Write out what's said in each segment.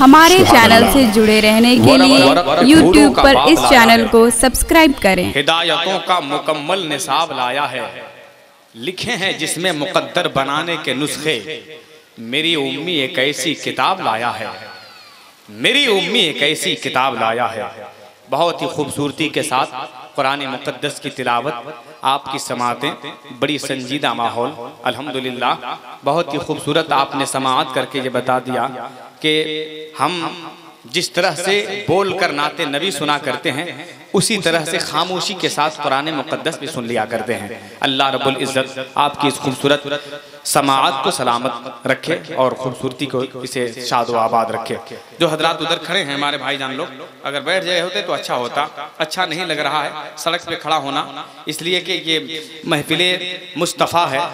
हमारे चैनल से जुड़े रहने के लिए YouTube पर इस चैनल को सब्सक्राइब करें। हिदायतों का मुकम्मल निसाब लाया है, लिखे हैं जिसमें मुकद्दर बनाने के नुस्खे। मेरी उम्मी एक ऐसी किताब लाया है, मेरी उम्मी एक ऐसी किताब लाया है। बहुत ही खूबसूरती के साथ कुरान मुक़द्दस की तिलावत, आपकी समातें, बड़ी संजीदा माहौल, अल्हम्दुलिल्लाह। बहुत ही खूबसूरत आपने समाअत करके ये बता दिया कि हम जिस तरह से बोल कर नाते नबी सुना करते हैं, उसी तरह से खामोशी के साथ कुरान मुक़द्दस भी सुन लिया करते हैं। अल्लाह रब्बुल इज़्ज़त आपकी इस खूबसूरत समाअत को सलामत रखे और खूबसूरती को इसे शाद व आबाद रखे। जो हजरात उधर खड़े हैं हमारे भाईजान लोग, अगर बैठ जाए होते तो अच्छा होता। अच्छा नहीं लग रहा है सड़क पे खड़ा होना, इसलिए कि ये महफिले मुस्तफ़ा है,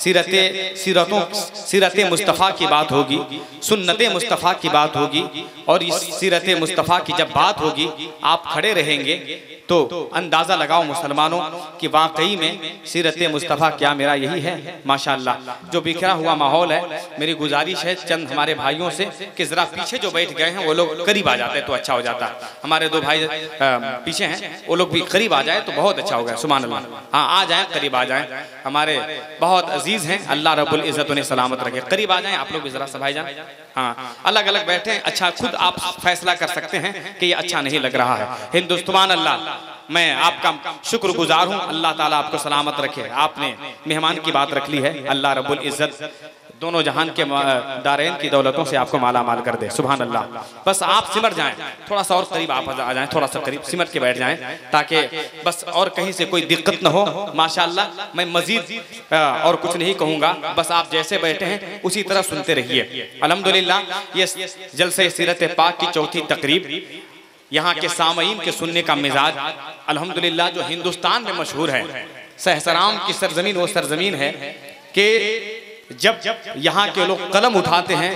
सीरत मुस्तफ़ा की बात होगी, सुन्नत मुस्तफ़ा की बात होगी। और इस सीरत मुस्तफ़ा की जब बात होगी, आप खड़े रहेंगे तो अंदाज़ा लगाओ मुसलमानों कि वाकई में सीरत मुस्तफ़ा क्या मेरा यही है। माशाअल्लाह जो बिखरा हुआ माहौल है, मेरी गुजारिश है चंद हमारे भाइयों से कि ज़रा पीछे जो बैठ गए हैं वो लोग करीब आ जाते तो अच्छा हो जाता। हमारे दो भाई पीछे हैं, वो लोग भी करीब आ जाए तो बहुत अच्छा होगा। सुभान अल्लाह, हाँ आ जाएँ, करीब आ जाएँ। हमारे बहुत अजीज़ हैं, अल्लाह रब्बुल इज़्ज़त उन्हें सलामत रखे। करीब आ जाएँ आप लोग भी ज़रा सा भाईजान। हाँ, अलग अलग बैठे हैं, अच्छा खुद आप फैसला कर सकते हैं कि ये अच्छा नहीं लग रहा है। हिंदुस्तान अल्लाह, मैं आपका शुक्रगुजार हूँ, अल्लाह ताला आपको सलामत रखे। आपने मेहमान की बात रख ली है, अल्लाह रब्बुल इज़्ज़त दोनों जहान के दारैन की दौलतों से आपको माला माल कर दे। सुभान अल्लाह। बस आप सिमट जाएं, थोड़ा सा और करीब आप आ जाएं, थोड़ा सा करीब सिमट के बैठ जाएं, ताकि बस और कहीं से कोई दिक्कत न हो। माशाअल्लाह, मैं मजीद और कुछ नहीं कहूँगा, बस आप जैसे बैठे हैं उसी तरह सुनते रहिए। अल्हम्दुलिल्लाह, ये जलसे सीरत पाक की चौथी तकरीब, यहाँ के सामईन के सुनने का मिजाज अल्हम्दुलिल्लाह जो हिंदुस्तान में मशहूर है। सहसराम की सरजमीन वो सरजमीन है कि जब यहाँ के लोग कलम उठाते हैं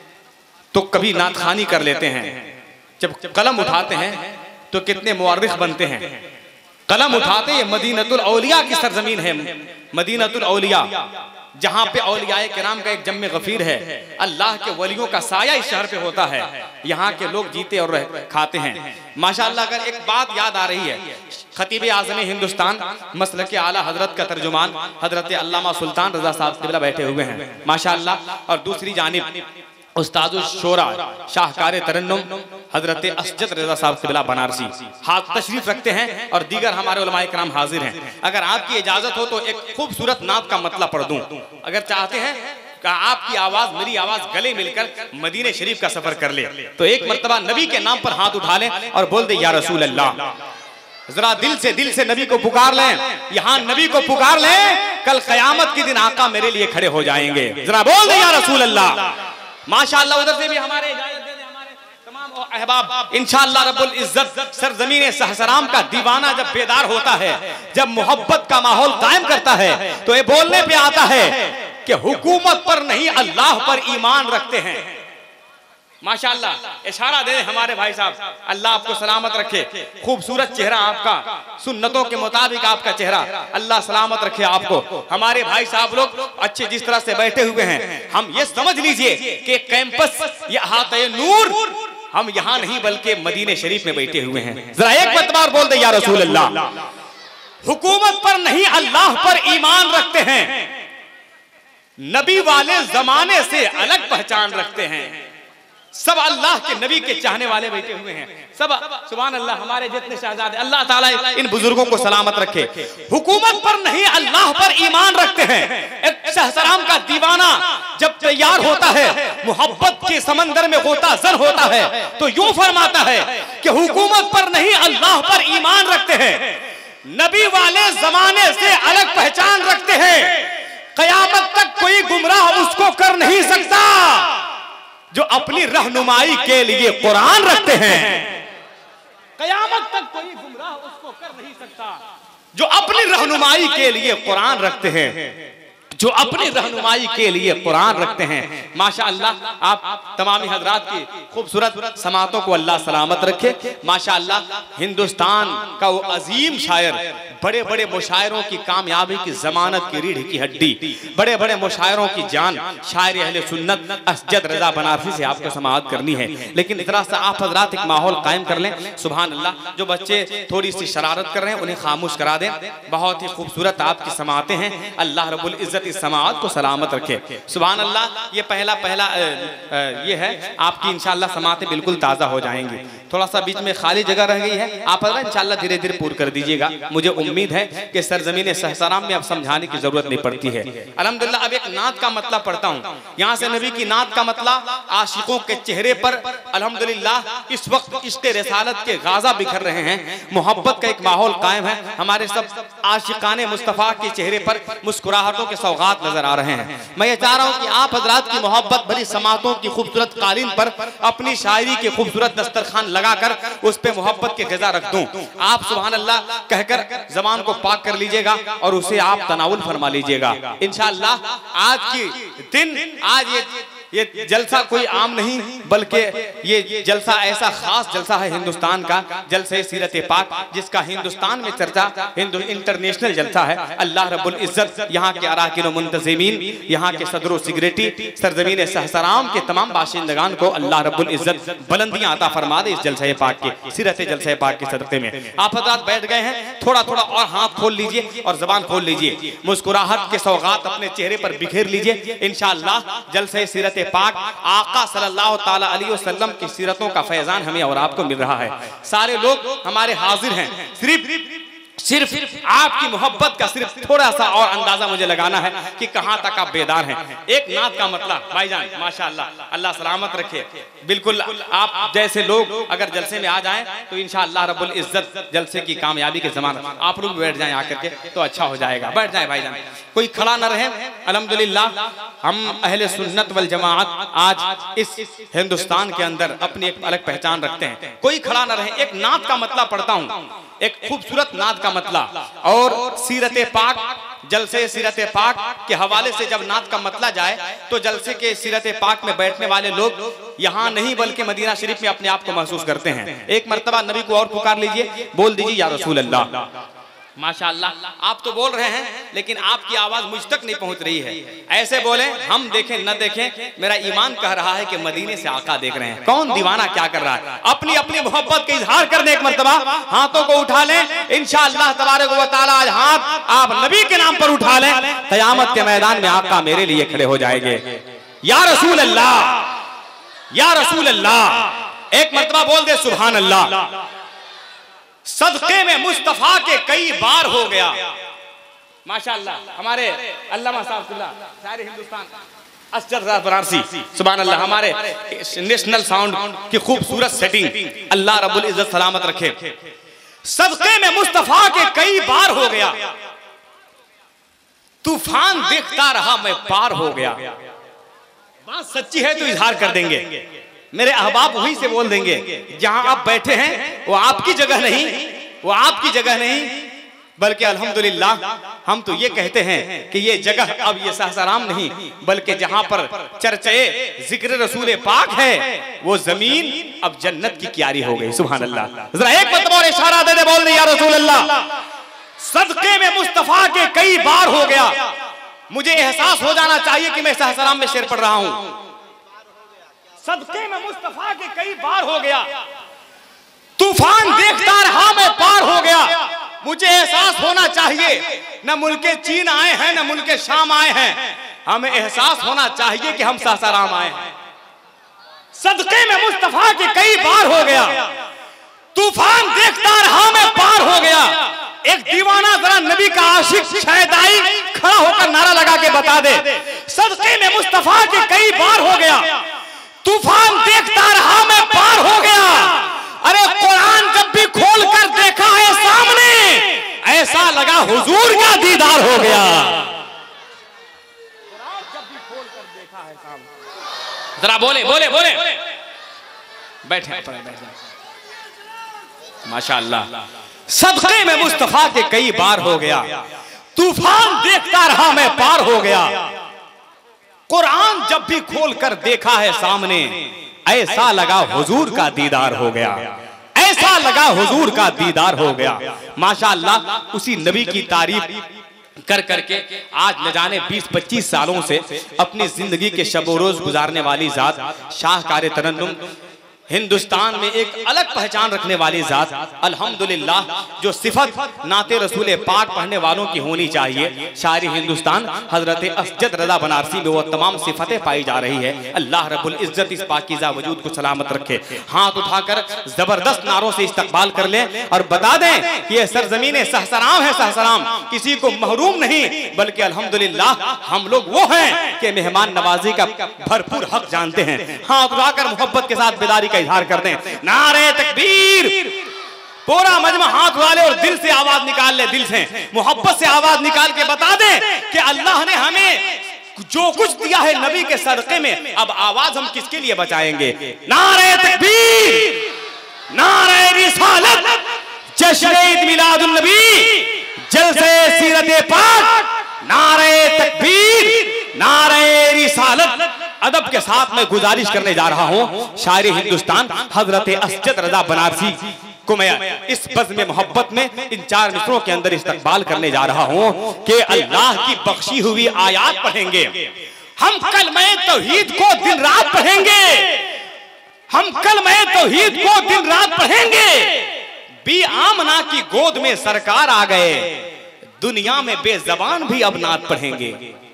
तो कभी नातखानी कर लेते हैं। जब कलम उठाते हैं तो कितने मुअर्रिख बनते हैं। कलम उठाते, ये मदीनतुल औलिया की सरजमीन है, मदीनतुल औलिया, जहाँ पे औलियाए किराम का एक जम्मे गफीर है। अल्लाह के वलियों का साया इस शहर पे होता है। यहाँ के लोग जीते और खाते हैं। माशाअल्लाह, अगर एक बात याद आ रही है, खतीब आज़म हिंदुस्तान मसलक आला हजरत का तर्जुमान हजरत अल्लामा सुल्तान रज़ा साहब क़िबला बैठे हुए हैं माशाअल्लाह। और दूसरी जानिब उस्तादुल शोरा शाहकार तरन्नुम हजरत असजद रज़ा साहब क़िबला बनारसी हाथ तशरीफ रखते हैं, और दीगर हमारे उलमाए किराम हाजिर हैं। अगर आपकी इजाज़त हो तो एक खूबसूरत नात का मतलब पढ़ दूँ। अगर चाहते हैं कि आपकी आवाज़ मेरी आवाज़ गले मिलकर मदीने शरीफ का सफ़र कर ले, तो एक मरतबा नबी के नाम पर हाथ उठा लें और बोल दे या रसूल अल्लाह। जरा दिल से नबी को पुकार लें, यहाँ नबी को पुकार लें, कल क़यामत के दिन आका मेरे लिए खड़े हो जाएंगे। जरा बोल दे या रसूल अल्लाह। माशाअल्लाह, उधर से भी हमारे तमाम अहबाब इंशाअल्लाह रब्बुल इज़्ज़त सरज़मीन सहसराम का दीवाना जब बेदार होता है, जब मोहब्बत का माहौल कायम करता है, तो ये बोलने पे आता है कि हुकूमत पर नहीं अल्लाह पर ईमान रखते हैं। माशाअल्लाह, इशारा दे हमारे भाई साहब, अल्लाह आपको सलामत रखे। खूबसूरत चेहरा आपका, सुन्नतों के मुताबिक आपका चेहरा, अल्लाह सलामत रखे आपको। हमारे भाई साहब लोग अच्छे जिस तरह से बैठे हुए हैं, हम ये समझ लीजिए कि कैंपस या अहाते नूर, हम यहाँ नहीं बल्कि मदीने शरीफ में बैठे हुए हैं। जरा एक बार बोल दे या रसूल अल्लाह। हुकूमत पर नहीं अल्लाह पर ईमान रखते हैं, नबी वाले जमाने से अलग पहचान रखते हैं। सब अल्लाह के नबी के चाहने वाले बैठे हुए हैं, सब सुभान अल्लाह। हमारे जितने शहजादे, अल्लाह ताला इन बुजुर्गों को सलामत रखे। हुकूमत पर नहीं अल्लाह पर ईमान रखते हैं। एक सहसराम का दीवाना जब तैयार होता है, मोहब्बत के समंदर में गोता ज़र होता है, तो यूं फरमाता है कि हुकूमत पर नहीं अल्लाह पर ईमान रखते हैं, नबी वाले जमाने से अलग पहचान रखते हैं। क़यामत तक कोई गुमराह उसको कर नहीं सकता जो अपनी रहनुमाई के लिए कुरान रखते हैं। क़यामत तक कोई गुमराह उसको कर नहीं सकता जो अपनी रहनुमाई के लिए कुरान रखते हैं। जो अपनी रहनुमाई के लिए कुरान रखते हैं। माशाअल्लाह, आप तमामी हजरात की खूबसूरत समातों को अल्लाह सलामत रखे। माशाअल्लाह, हिंदुस्तान का वो अजीम शायर, बड़े बड़े मुशायरों की कामयाबी की जमानत की रीढ़ की हड्डी, बड़े बड़े मुशायरों की जान, शायर अहले सुन्नत असजद रजा बनारसी से आपको समाअत करनी है। लेकिन इतना सा आप हजरात एक माहौल कायम कर लें। सुभान अल्लाह, जो बच्चे थोड़ी सी शरारत कर रहे हैं उन्हें खामोश करा दें। बहुत ही खूबसूरत आपकी समाअतें हैं। अल्लाह रब्बुल इज्जत इस समाअत को सलामत रखे। सुभान अल्लाह, ये पहला ये है आपकी इंशाअल्लाह समाअतें बिल्कुल ताज़ा हो जाएंगी। थोड़ा सा बीच में खाली जगह रह गई है, आप इंशाअल्लाह धीरे धीरे पूर्ण कर दीजिएगा। मुझे उम्मीद है कि सरजमीन सहसराम में अब समझाने की जरूरत नहीं पड़ती है। अल्हम्दुलिल्लाह, अब एक नात का मतलब पढ़ता हूँ। यहाँ से नबी की नात का मतलब आशिकों के चेहरे पर अल्हम्दुलिल्लाह इस वक्त इश्क़ रिसालत के गाज़ा बिखर रहे हैं। मोहब्बत का एक माहौल कायम है। हमारे सब आशिकाने मुस्तफ़ा के चेहरे पर मुस्कुराहटों के सौगात नजर आ रहे हैं। मैं ये चाह रहा हूँ कि आप हजरात की मोहब्बत भरी समातों की खूबसूरत कालीन पर अपनी शायरी के खूबसूरत दस्तरखान लगाकर उस पे मोहब्बत के ग़िज़ा रख दूं। आप सुभान अल्लाह कहकर ज़बान को पाक कर लीजिएगा और उसे आप तनावुल फरमा लीजिएगा इंशाअल्लाह। आज की दिन, आज ये जलसा कोई आम नहीं, बल्कि ये जलसा ऐसा खास जलसा है हिंदुस्तान का, जलसे सीरत पाक, जिसका हिंदुस्तान में चर्चा इंटरनेशनल जलसा है। अल्लाह रब्बुल इज्जत यहाँ के अराकिन व मुंतज़िमीन, यहाँ के सदर व सिगरेटी, सरजमीन सहसराम के तमाम बाशिंदगान को अल्लाह रब्बुल इज्जत बुलंदियां अता फरमा दे इस जलसे पाक के, सीरत जलसे पाक के सदक़े में। आप हज़रात बैठ गए हैं, थोड़ा थोड़ा और हाथ खोल लीजिए और ज़बान खोल लीजिए, मुस्कुराहट के सौगात अपने चेहरे पर बिखेर लीजिए इंशाअल्लाह। जलसे सीरत पाक आका सल्लल्लाहु ताला अलैहि वसल्लम की सीरतों का फैजान हमें और आपको मिल रहा है। सारे लोग हमारे हाजिर हैं, सिर्फ आपकी मोहब्बत का सिर्फ थोड़ा सा और अंदाजा मुझे लगाना है कि कहां तक आप बेदार हैं। एक नात का मतलब भाईजान माशाअल्लाह, अल्लाह सलामत रखे। बिल्कुल आप जैसे लोग अगर जलसे में आ जाएं तो इंशाअल्लाह रब्बुल इज्जत जलसे की कामयाबी के ज़माना। आप लोग बैठ जाएं आकर के तो अच्छा हो जाएगा। बैठ जाएं भाईजान, कोई खड़ा न रहे। अल्हम्दुलिल्लाह, हम अहले सुन्नत वल जमाअत आज इस हिंदुस्तान के अंदर अपनी एक अलग पहचान रखते हैं। कोई खड़ा न रहे। एक नात का मतलब पढ़ता हूँ, एक खूबसूरत नात का मतलब, और सीरत पाक, जलसे सीरत पाक के हवाले से जब नात का मतलब जाए तो जलसे के सीरत पाक में बैठने वाले लोग यहाँ नहीं बल्कि मदीना शरीफ में अपने आप को महसूस करते हैं। एक मर्तबा नबी को और पुकार लीजिए, बोल दीजिए या रसूल अल्लाह। माशाअल्लाह, आप तो बोल रहे हैं लेकिन आपकी आवाज मुझ तक नहीं पहुंच रही है। ऐसे बोले, हम देखें न देखें, मेरा ईमान कह रहा है कि मदीने से आका देख रहे हैं। कौन दीवाना क्या कर रहा है? अपनी अपनी मोहब्बत का इजहार कर दे। एक मर्तबा हाथों को उठा लें इंशाअल्लाह तबारक व तआला। आज हाथ आप नबी के नाम पर उठा लें, क़यामत के मैदान में आका मेरे लिए खड़े हो जाएंगे। या रसूल अल्लाह, या रसूल अल्लाह। एक मर्तबा बोल दे सुभान अल्लाह। सदक़े में मुस्तफा के कई बार हो गया। माशाअल्लाह, हमारे अल्लामा साहब सारे हिंदुस्तान असजद बनारसी, सुभान अल्लाह, हमारे नेशनल साउंड की खूबसूरत सेटिंग, अल्लाह रब्बुल इज्जत सलामत रखे। सदक़े में मुस्तफा के कई बार हो गया, तूफान देखता रहा मैं पार हो गया। बात सच्ची है तो इजहार कर देंगे, मेरे अहबाब वहीं से बोल देंगे। जहां आप बैठे हैं वो आपकी जगह नहीं, वो आपकी जगह नहीं, बल्कि अल्हम्दुलिल्लाह हम तो ये कहते हैं कि ये जगह अब ये सहसराम नहीं, बल्कि जहां पर चर्चे जिक्र रसूल पाक है वो जमीन अब जन्नत की क्यारी हो गई। सुभान अल्लाह। जरा एक मतलब और इशारा दे दे, बोल दे या रसूल अल्लाह। सदक़े में मुस्तफा के कई बार हो गया, मुझे एहसास हो जाना चाहिए कि मैं सहसराम में शेर पढ़ रहा हूं। सदक़े में मुस्तफा के कई बार हो गया, तूफान देखता रहा मैं पार हो गया। मुझे एहसास होना चाहिए, न मुल्के चीन आए हैं न मुल्के शाम आए हैं, हमें एहसास होना चाहिए कि हम सासाराम आए हैं। सदक़े में मुस्तफा के कई बार हो गया, तूफान देखता रहा मैं पार हो गया। एक दीवाना जरा नबी का आशिक शहदाई खड़ा होकर नारा लगा के बता दे, सदक़े में मुस्तफा के कई बार हो गया, तूफान देखता रहा मैं पार हो गया। अरे कुरान जब भी खोल कर देखा है सामने, ऐसा लगा हुजूर का दीदार हो गया। कुरान जब भी खोल कर देखा है सामने, जरा बोले बोले बोले, बैठे माशाअल्लाह। सदक़े में मुस्तफा के कई बार हो गया, तूफान देखता रहा मैं पार हो गया। कुरान जब भी खोल कर देखा है सामने, ऐसा लगा हुजूर का दीदार हो गया, ऐसा लगा हुजूर का दीदार हो गया। माशाअल्लाह उसी नबी की तारीफ कर करके आज न जाने 20-25 सालों से अपनी जिंदगी के शब रोज गुजारने वाली जात, शाहकार तरन्नुम, हिंदुस्तान में एक अलग पहचान रखने वाली जात, अल्हम्दुलिल्लाह जो सिफत नाते रसूल पाक पढ़ने वालों की होनी चाहिए, सारी हिंदुस्तान हजरत असजद रजा बनारसी में वो तमाम सिफतें पाई जा रही है। अल्लाह रब्बुल इज्जत इस पाकीज़ा वजूद को सलामत रखे। हाथ उठाकर जबरदस्त नारों से इस्तकबाल कर लें और बता दें कि ये सरजमीन सहसराम है, सहसराम किसी को महरूम नहीं, बल्कि अल्हम्दुलिल्लाह हम लोग वो हैं कि मेहमान नवाजी का भरपूर हक जानते हैं। हाथ उठाकर मोहब्बत के साथ बेदारी का इजहार कर दें। नारे तकबीर। पूरा मजमा हाथ उठा ले और दिल से आवाज निकाल ले, दिल से मोहब्बत से आवाज निकाल के बता दे कि अल्लाह ने हमें जो कुछ दिया है नबी के सदके में, अब आवाज हम किसके लिए बचाएंगे। नारे तकबीर, नारे रिसालत, जश्न ईद मिलादुन नबी, जलसे सीरत पाक, नारे तकबीर, नारे रिसालत। अदब के साथ मैं गुजारिश करने जा रहा हूं शायरी हिंदुस्तान हजरत असजद रजा बनारसी को मैं इस बज़्म मोहब्बत में इन 4 मिसरों के अंदर इस्तकबाल करने जा रहा हूं कि अल्लाह की बख्शी हुई आयात पढ़ेंगे हम, कलमे तौहीद को दिन रात पढ़ेंगे हम, कलमे तौहीद को दिन रात पढ़ेंगे। बी आमना की गोद में सरकार आ गए, दुनिया में बेजबान भी अब नात पढ़ेंगे।